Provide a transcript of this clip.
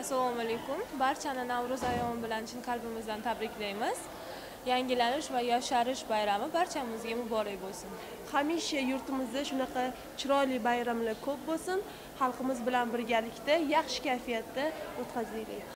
Assalomu alaykum. Barchani Navro'z ayyomi bilan chin qalbimizdan tabriklaymiz. Yangilanish va yosharish bayrami barchamizga muborak bo'lsin. Hamisha yurtimizda shunaqa chiroyli bayramlar ko'p bo'lsin. Xalqimiz bilan birgalikda yaxshi kayfiyatda o'tkazaylik.